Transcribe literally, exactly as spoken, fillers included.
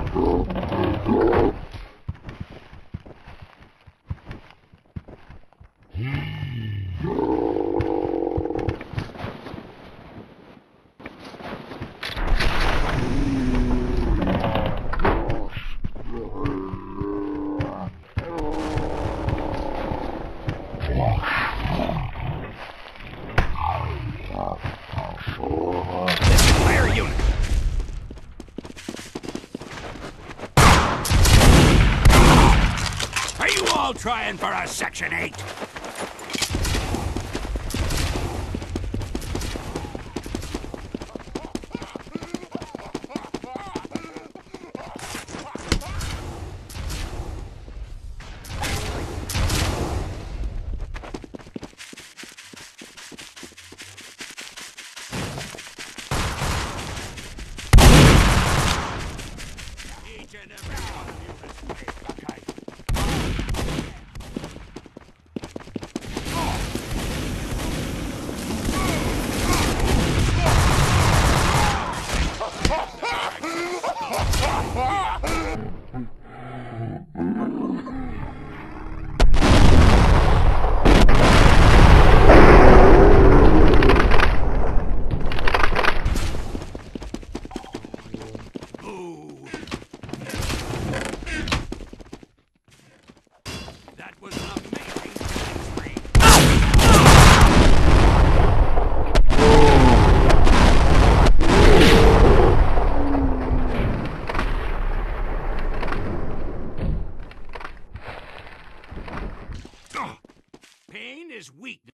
Fire unit. Are you all trying for a Section eight? Each and every one of you is paid, okay? Ooh. That was an amazing killing spree. Pain is weakness.